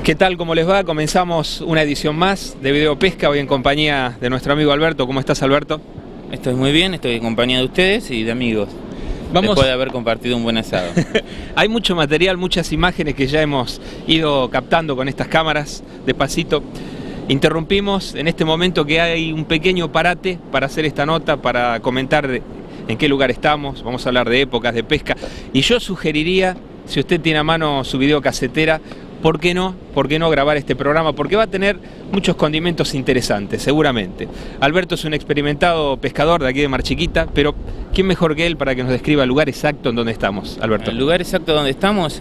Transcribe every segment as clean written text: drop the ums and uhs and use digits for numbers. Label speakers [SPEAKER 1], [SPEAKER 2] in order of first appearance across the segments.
[SPEAKER 1] ¿Qué tal? ¿Cómo les va? Comenzamos una edición más de Video Pesca, hoy en compañía de nuestro amigo Alberto. ¿Cómo estás, Alberto?
[SPEAKER 2] Estoy muy bien, estoy en compañía de ustedes y de amigos. Después de haber compartido un buen asado.
[SPEAKER 1] Hay mucho material, muchas imágenes que ya hemos ido captando con estas cámaras despacito. Interrumpimos en este momento que hay un pequeño parate para hacer esta nota, para comentar en qué lugar estamos. Vamos a hablar de épocas de pesca. Y yo sugeriría, si usted tiene a mano su videocasetera, ¿por qué no grabar este programa? Porque va a tener muchos condimentos interesantes, seguramente. Alberto es un experimentado pescador de aquí de Mar Chiquita, pero ¿quién mejor que él para que nos describa el lugar exacto en donde estamos, Alberto?
[SPEAKER 2] El lugar exacto donde estamos,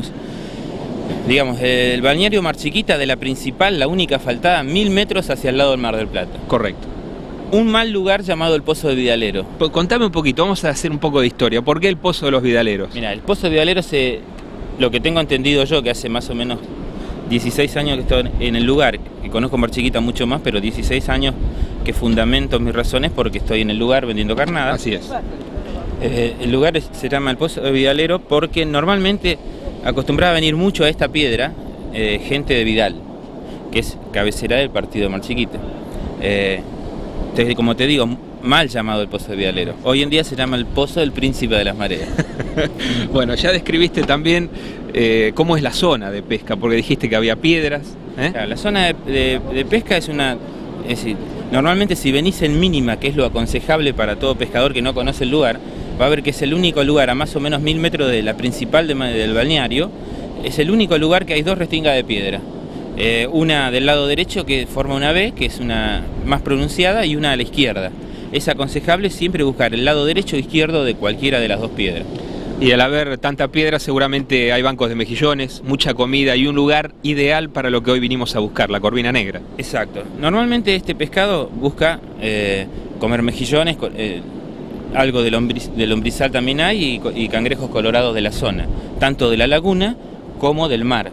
[SPEAKER 2] digamos, el balneario Mar Chiquita de la principal, la única asfaltada, 1000 metros hacia el lado del Mar del Plata.
[SPEAKER 1] Correcto.
[SPEAKER 2] Un mal lugar llamado el Pozo de Vidalero.
[SPEAKER 1] Contame un poquito, vamos a hacer un poco de historia. ¿Por qué el Pozo de los Vidaleros?
[SPEAKER 2] Mira, el Pozo de Vidalero lo que tengo entendido yo, que hace más o menos 16 años que estoy en el lugar, que conozco Mar Chiquita mucho más, pero 16 años que fundamento mis razones porque estoy en el lugar vendiendo carnada.
[SPEAKER 1] Así es.
[SPEAKER 2] El lugar se llama el Pozo de Vidalero porque normalmente acostumbraba a venir mucho a esta piedra gente de Vidal, que es cabecera del partido de Mar Chiquita. Entonces, como te digo, mal llamado el Pozo de Vidalero. Hoy en día se llama el Pozo del Príncipe de las Mareas.
[SPEAKER 1] Bueno, ya describiste también cómo es la zona de pesca, porque dijiste que había piedras.
[SPEAKER 2] Claro, la zona de pesca es decir, normalmente si venís en mínima, que es lo aconsejable para todo pescador que no conoce el lugar, va a ver que es el único lugar a más o menos 1000 metros de la principal del balneario, es el único lugar que hay dos restingas de piedra. Una del lado derecho que forma una V, que es una más pronunciada, y una a la izquierda. Es aconsejable siempre buscar el lado derecho o izquierdo de cualquiera de las dos piedras.
[SPEAKER 1] Y al haber tanta piedra seguramente hay bancos de mejillones, mucha comida y un lugar ideal para lo que hoy vinimos a buscar, la corvina negra.
[SPEAKER 2] Exacto. Normalmente este pescado busca comer mejillones, algo de lombrizal también hay y cangrejos colorados de la zona, tanto de la laguna como del mar.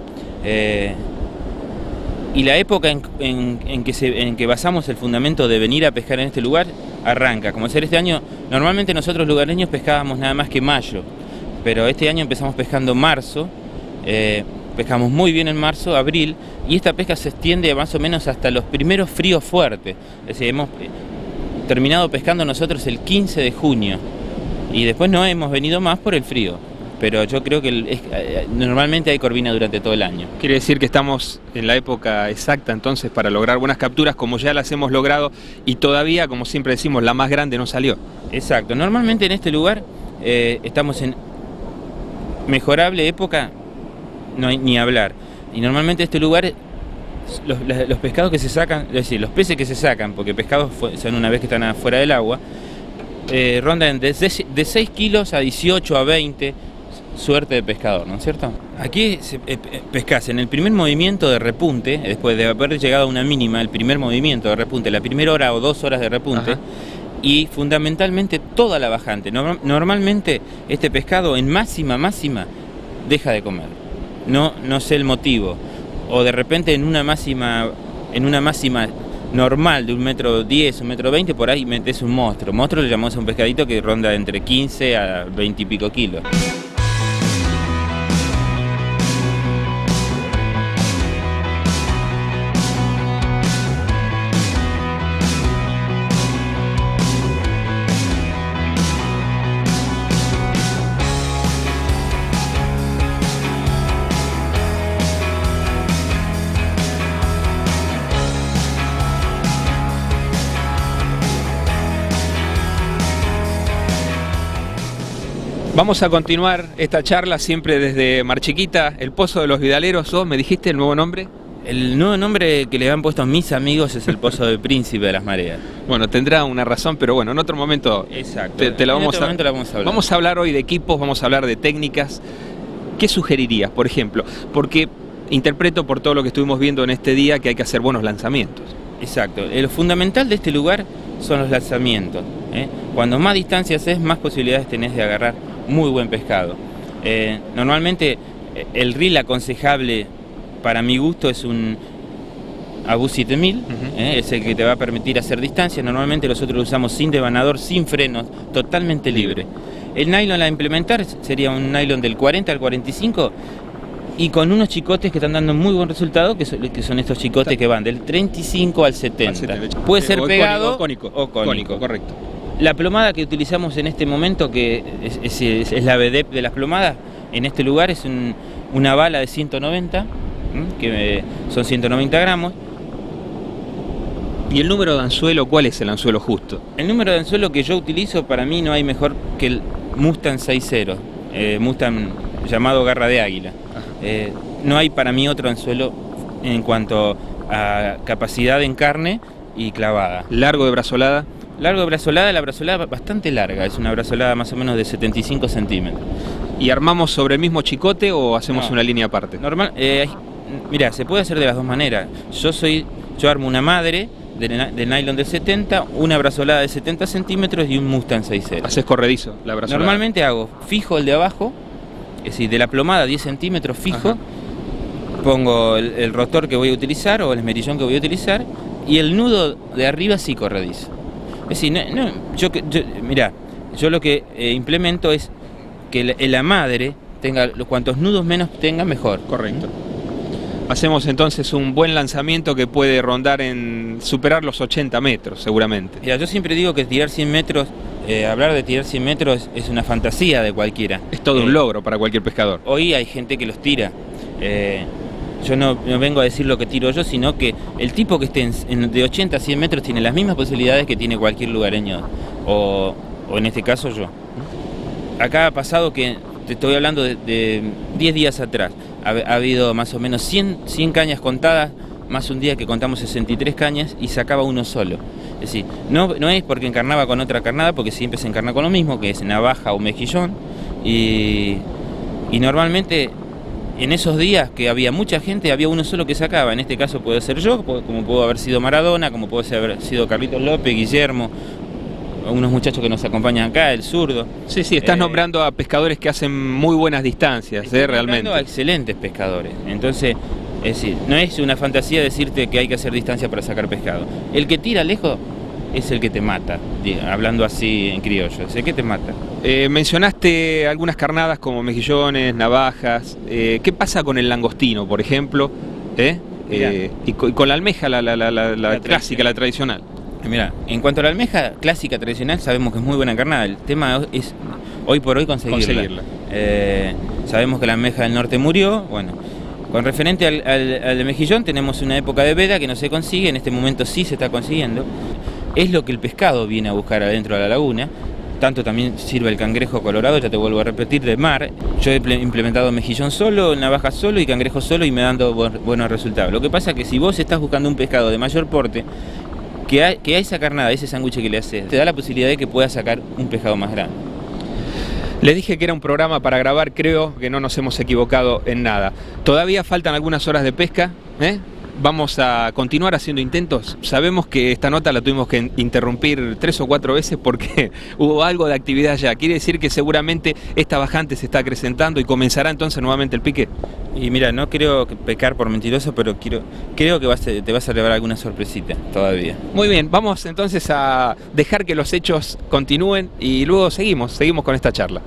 [SPEAKER 2] Y la época en que basamos el fundamento de venir a pescar en este lugar arranca. Como ser este año, normalmente nosotros lugareños pescábamos nada más que mayo, pero este año empezamos pescando marzo, pescamos muy bien en marzo, abril, y esta pesca se extiende más o menos hasta los primeros fríos fuertes. Es decir, hemos terminado pescando nosotros el 15 de junio y después no hemos venido más por el frío. Pero yo creo que normalmente hay corvina durante todo el año.
[SPEAKER 1] Quiere decir que estamos en la época exacta entonces para lograr buenas capturas, como ya las hemos logrado, y todavía, como siempre decimos, la más grande no salió.
[SPEAKER 2] Exacto. Normalmente en este lugar estamos en mejorable época, no hay ni hablar. Y normalmente este lugar, los pescados que se sacan, es decir, los peces que se sacan, porque pescados son una vez que están afuera del agua, rondan de 6 kilos a 18 a 20, suerte de pescador, ¿no es cierto? Aquí pescas en el primer movimiento de repunte, después de haber llegado a una mínima, el primer movimiento de repunte, la primera hora o 2 horas de repunte. Ajá. Y fundamentalmente toda la bajante. Normalmente este pescado en máxima deja de comer. No sé el motivo. O de repente en una máxima normal de 1,10 metros, 1,20 metros, por ahí metes un monstruo. Monstruo le llamamos a un pescadito que ronda entre 15 a 20 y pico kilos.
[SPEAKER 1] Vamos a continuar esta charla siempre desde Mar Chiquita, el Pozo de los Vidaleros. ¿Me dijiste el nuevo nombre?
[SPEAKER 2] El nuevo nombre que le han puesto a mis amigos es el Pozo del Príncipe de las Mareas.
[SPEAKER 1] Bueno, tendrá una razón, pero bueno, en otro momento.
[SPEAKER 2] Exacto.
[SPEAKER 1] La vamos a hablar. Vamos a hablar hoy de equipos, vamos a hablar de técnicas. ¿Qué sugerirías, por ejemplo? Porque interpreto por todo lo que estuvimos viendo en este día que hay que hacer buenos lanzamientos.
[SPEAKER 2] Exacto. Lo fundamental de este lugar son los lanzamientos. Cuando más distancias es, más posibilidades tenés de agarrar muy buen pescado. Normalmente el reel aconsejable para mi gusto es un ABU 7000, es el que te va a permitir hacer distancia. Normalmente nosotros lo usamos sin devanador, sin frenos, totalmente libre. El nylon a implementar sería un nylon del 40 al 45 y con unos chicotes que están dando muy buen resultado, que son estos chicotes que van del 35 al 70. Puede ser pegado o cónico.
[SPEAKER 1] Correcto.
[SPEAKER 2] La plomada que utilizamos en este momento, que es la vedette de las plomadas, en este lugar es una bala de 190, que son 190 gramos.
[SPEAKER 1] ¿Y el número de anzuelo, cuál es el anzuelo justo?
[SPEAKER 2] El número de anzuelo que yo utilizo, para mí no hay mejor que el Mustang 6.0, Mustang llamado garra de águila. No hay para mí otro anzuelo en cuanto a capacidad en carne y clavada.
[SPEAKER 1] ¿Largo de brazolada?
[SPEAKER 2] Largo de brazolada, la brazolada bastante larga, es una brazolada más o menos de 75 centímetros.
[SPEAKER 1] ¿Y armamos sobre el mismo chicote o hacemos una línea aparte?
[SPEAKER 2] Normal, mirá, se puede hacer de las dos maneras. Yo armo una madre de nylon de 70, una brazolada de 70 centímetros y un Mustang 6.0.
[SPEAKER 1] ¿Haces corredizo la brazolada?
[SPEAKER 2] Normalmente hago fijo el de abajo, es decir, de la plomada 10 centímetros fijo. Ajá. Pongo el rotor que voy a utilizar o el esmerillón que voy a utilizar y el nudo de arriba sí corredizo. Es decir, mirá, yo lo que implemento es que la madre tenga cuantos nudos menos tenga, mejor.
[SPEAKER 1] Correcto. Hacemos entonces un buen lanzamiento que puede rondar en superar los 80 metros, seguramente.
[SPEAKER 2] Mira, yo siempre digo que tirar 100 metros, hablar de tirar 100 metros es una fantasía de cualquiera.
[SPEAKER 1] Es todo un logro para cualquier pescador.
[SPEAKER 2] Hoy hay gente que los tira. Yo no vengo a decir lo que tiro yo, sino que el tipo que esté de 80 a 100 metros tiene las mismas posibilidades que tiene cualquier lugareño, o en este caso yo. Acá ha pasado que, te estoy hablando de 10 días atrás, ha habido más o menos 100 cañas contadas, más un día que contamos 63 cañas y sacaba uno solo. Es decir, no es porque encarnaba con otra carnada, porque siempre se encarna con lo mismo, que es navaja o mejillón, y normalmente en esos días que había mucha gente, había uno solo que sacaba. En este caso puede ser yo, como pudo haber sido Maradona, como puede haber sido Carlitos López, Guillermo, unos muchachos que nos acompañan acá, el zurdo.
[SPEAKER 1] Sí, estás nombrando a pescadores que hacen muy buenas distancias, realmente.
[SPEAKER 2] A excelentes pescadores. Entonces, es decir, no es una fantasía decirte que hay que hacer distancia para sacar pescado. El que tira lejos es el que te mata, hablando así en criollo, es el que te mata.
[SPEAKER 1] Mencionaste algunas carnadas como mejillones, navajas. ¿Qué pasa con el langostino, por ejemplo? Y con la almeja, la clásica, la tradicional.
[SPEAKER 2] Mira, en cuanto a la almeja clásica tradicional, sabemos que es muy buena carnada. El tema es hoy por hoy conseguirla. Sabemos que la almeja del norte murió. Bueno, con referente al mejillón, tenemos una época de veda que no se consigue. En este momento sí se está consiguiendo. Es lo que el pescado viene a buscar adentro de la laguna. Tanto también sirve el cangrejo colorado, ya te vuelvo a repetir, de mar. Yo he implementado mejillón solo, navaja solo y cangrejo solo y me dando buenos resultados. Lo que pasa es que si vos estás buscando un pescado de mayor porte, que hay esa carnada, ese sándwich que le haces, te da la posibilidad de que puedas sacar un pescado más grande.
[SPEAKER 1] Les dije que era un programa para grabar, creo que no nos hemos equivocado en nada. Todavía faltan algunas horas de pesca, Vamos a continuar haciendo intentos. Sabemos que esta nota la tuvimos que interrumpir 3 o 4 veces porque hubo algo de actividad ya. Quiere decir que seguramente esta bajante se está acrecentando y comenzará entonces nuevamente el pique.
[SPEAKER 2] Y mira, no quiero pecar por mentiroso, pero creo que te vas a llevar alguna sorpresita todavía.
[SPEAKER 1] Muy bien, vamos entonces a dejar que los hechos continúen y luego seguimos con esta charla.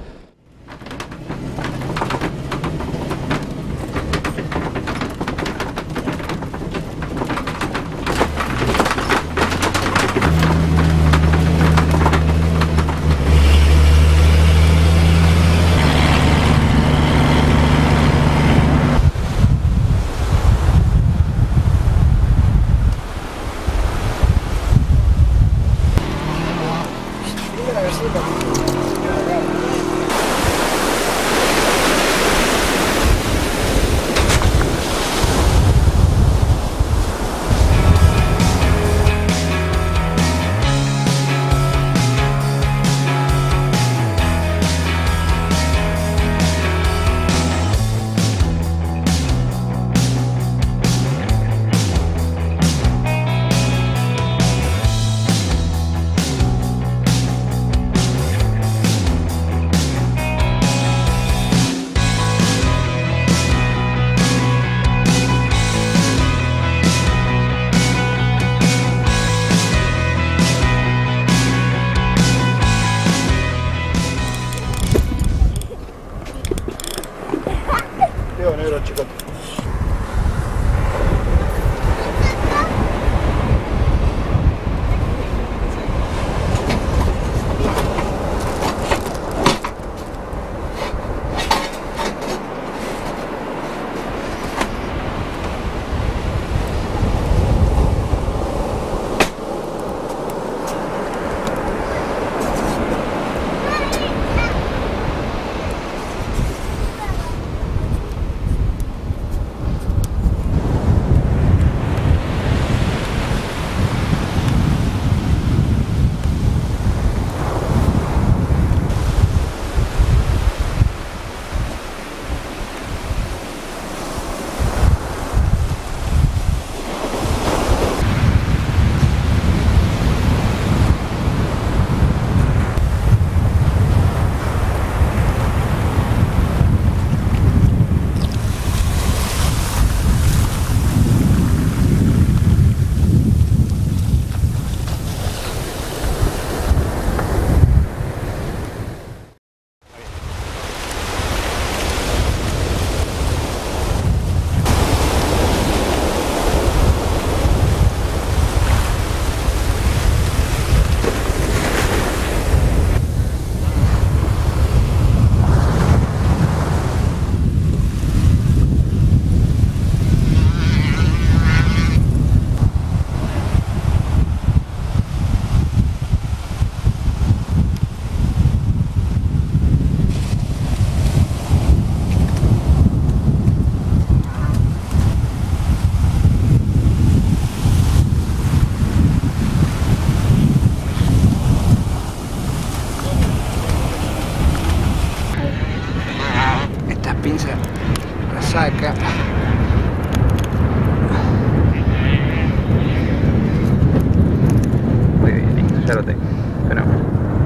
[SPEAKER 1] Ya lo tengo. Fenómeno.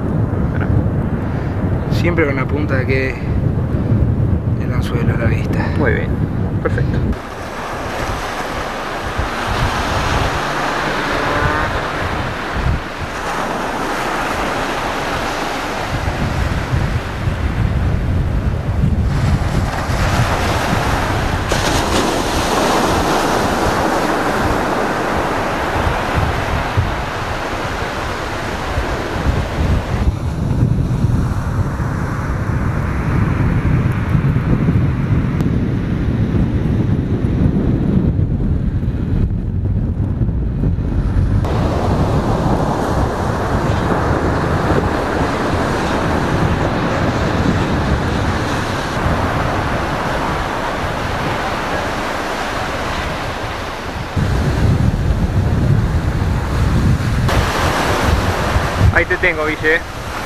[SPEAKER 3] Siempre con la punta de que el anzuelo a la vista.
[SPEAKER 1] Muy bien. Perfecto. Ahí te tengo, Guille.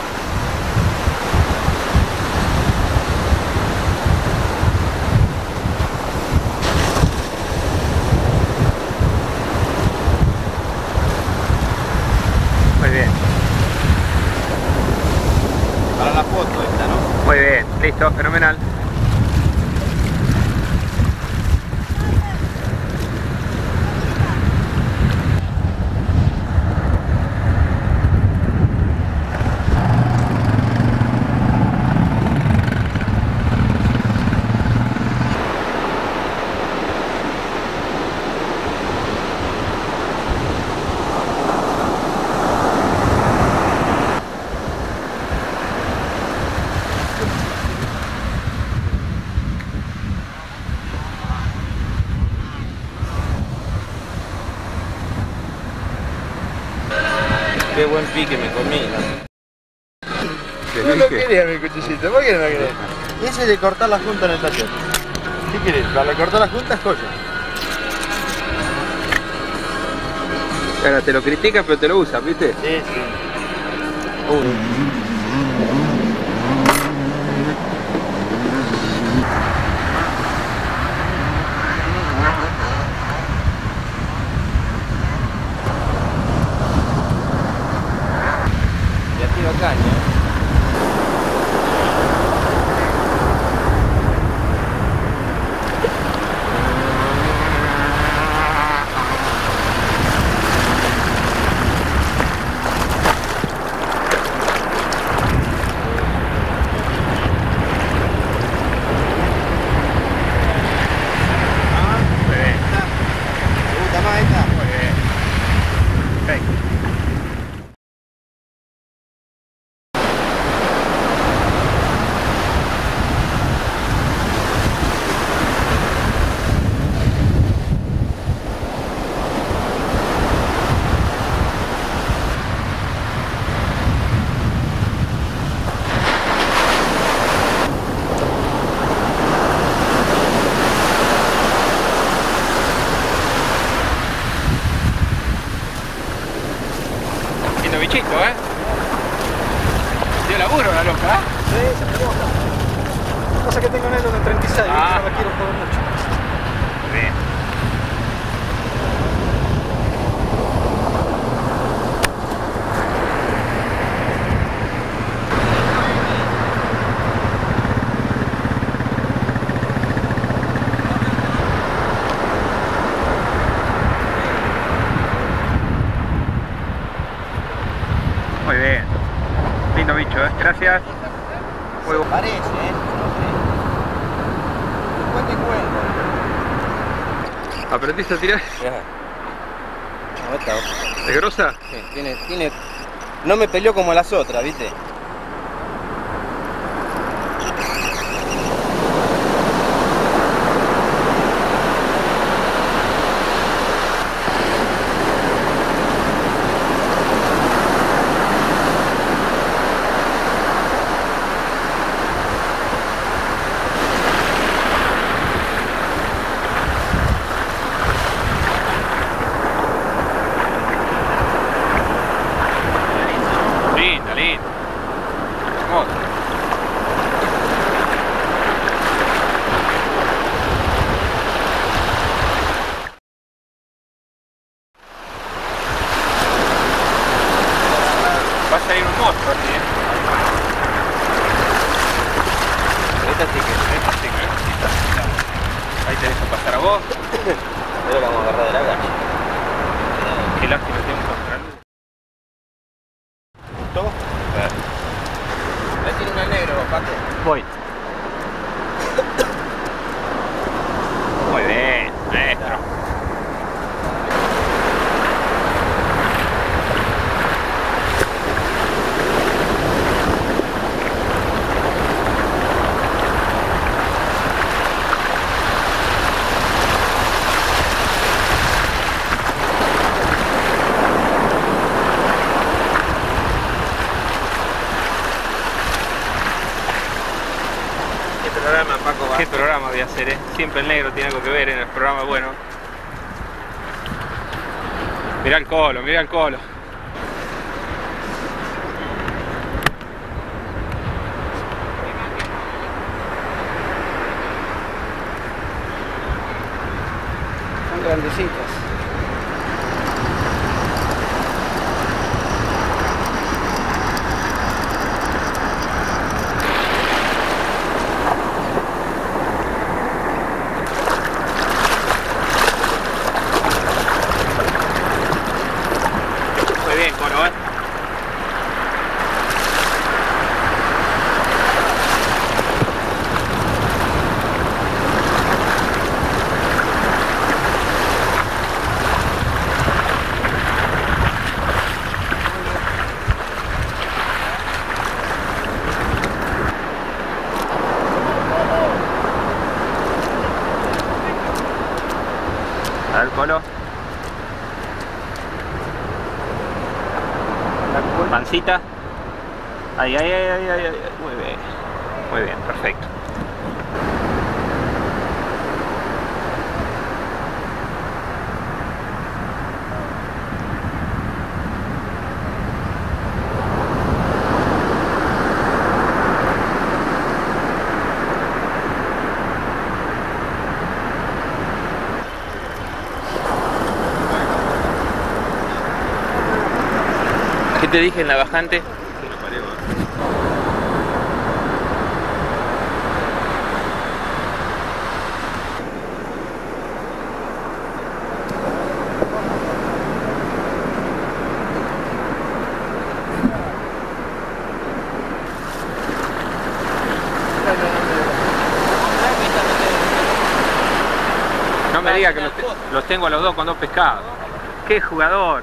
[SPEAKER 1] Muy bien.
[SPEAKER 4] Para la foto esta, ¿no?
[SPEAKER 1] Muy bien. Listo, fenomenal.
[SPEAKER 4] Qué buen pique me comí,
[SPEAKER 3] No lo quería mi cuchillito, ¿por qué no lo querés?
[SPEAKER 4] Ese de cortar la junta en el taller. ¿Qué querés? Para cortar la junta es joya.
[SPEAKER 1] Ahora te lo critica, pero te lo usa, ¿viste?
[SPEAKER 4] Sí, sí. Ya tiro caña. ¿Te gusta más esta?
[SPEAKER 1] Muy bien. Perfecto. Lindo bichito, ¿eh? Dio laburo la loca, ¿eh?
[SPEAKER 3] Sí, se me equivoca. Lo que pasa es que tengo un Elo de 36,
[SPEAKER 1] Ah.
[SPEAKER 3] no la quiero joder mucho.
[SPEAKER 1] Muy bien. Muy bien. Lindo bicho, ¿eh? Gracias. Muy bueno.
[SPEAKER 4] Parece, ¿eh? No sé. Después te cuento.
[SPEAKER 1] ¿Aprendiste a tirar?
[SPEAKER 4] No, esta otra.
[SPEAKER 1] ¿Es grosa?
[SPEAKER 4] Sí, tiene... No me peleó como las otras, ¿viste?
[SPEAKER 1] Linda, linda. ir un monstruo así, Esta sí que. Ahí te dejo pasar a vos.
[SPEAKER 2] Pero vamos a agarrar de la gacha.
[SPEAKER 1] Qué lástima tengo contra luz. ¿Todo?
[SPEAKER 2] Ahí tiene una negra, Paco.
[SPEAKER 1] Voy. Muy bien, maestro. ¿Qué programa voy a hacer, Siempre el negro tiene algo que ver en el programa, bueno. Mirá el colo, mirá el colo.
[SPEAKER 3] Son grandecitas. A ver, colo. Pancita. Ahí. Muy bien. Muy bien, perfecto.
[SPEAKER 2] ¿Qué te dije en la bajante?
[SPEAKER 1] No me diga que los tengo a los dos con dos pescados. ¡Qué jugador!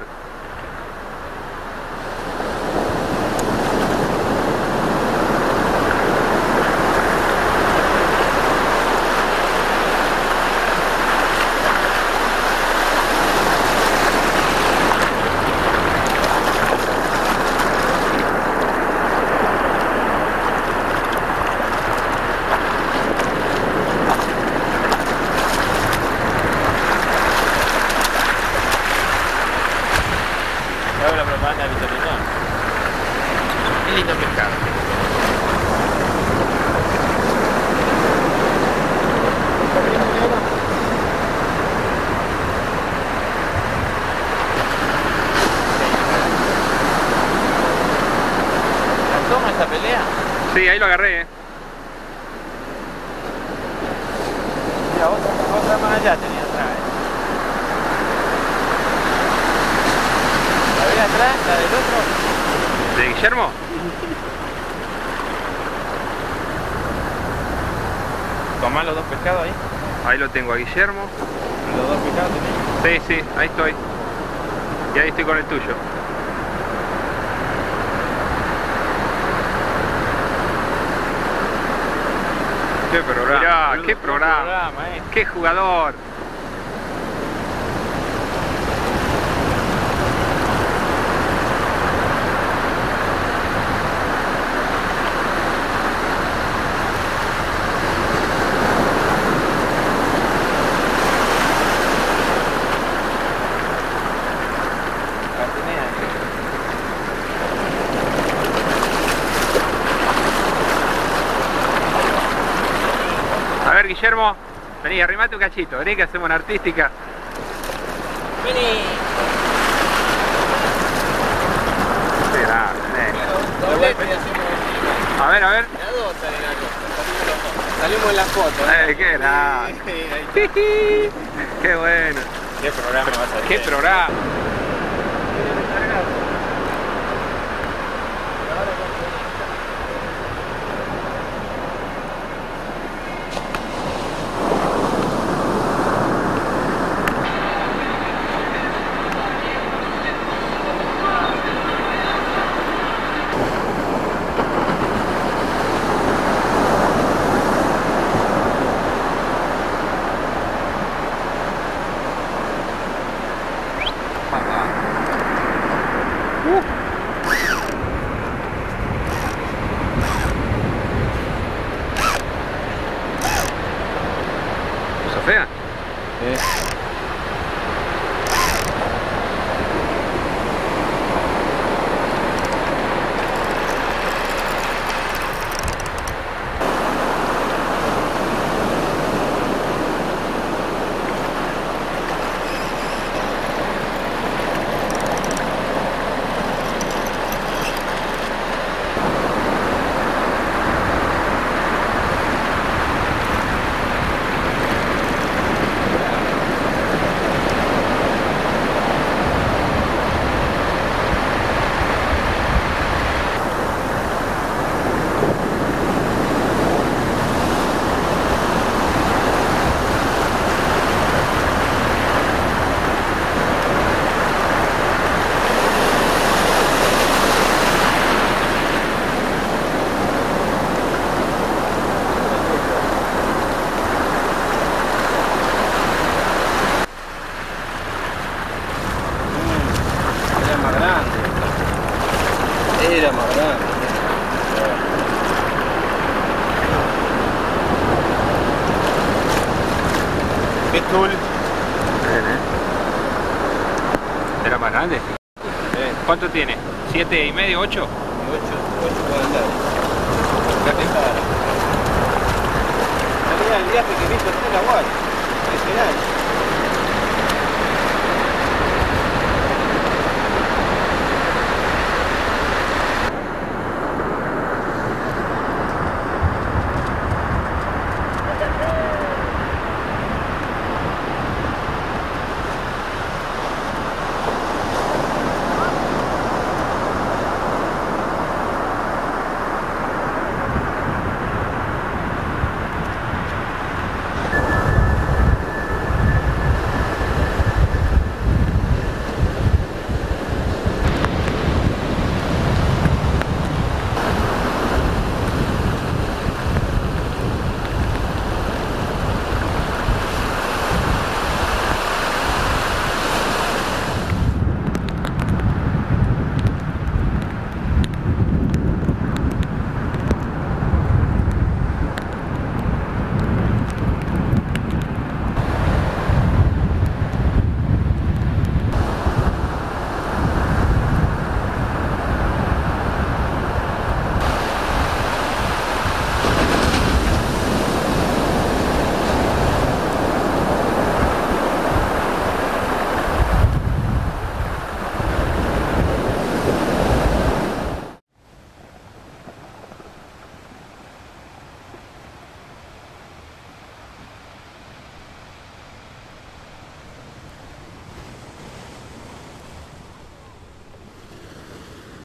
[SPEAKER 2] La propaganda de Vitorino. Qué lindo pescado. ¿La toma esa pelea?
[SPEAKER 1] Sí, ahí lo agarré,
[SPEAKER 2] Mira, otra más allá tenía atrás. ¿La de atrás? ¿La del otro?
[SPEAKER 1] ¿De Guillermo?
[SPEAKER 2] ¿Tomás los dos pescados ahí?
[SPEAKER 1] Ahí lo tengo a Guillermo.
[SPEAKER 2] ¿Los dos pescados tenés?
[SPEAKER 1] Sí, ahí estoy. Y ahí estoy con el tuyo. ¡Qué programa! Mirá, qué programa, ¡qué jugador! A ver, Guillermo, vení, arrimate un cachito, vení que hacemos una artística.
[SPEAKER 2] Vení.
[SPEAKER 1] Sí, A ver, a ver.
[SPEAKER 5] La dos sale la cosa. Salimos en la foto.
[SPEAKER 1] Qué grande. Qué bueno.
[SPEAKER 5] Qué programa vas a hacer.
[SPEAKER 1] Qué programa. ¿Cosa fea?
[SPEAKER 5] Era más grande.
[SPEAKER 4] ¿Qué tool?
[SPEAKER 1] ¿Era más grande? ¿Cuánto tiene? ¿7,5, 8?
[SPEAKER 5] 8 puede andar. Ya pesada. Salía el viaje que me hizo hacer la guay. Impresionante.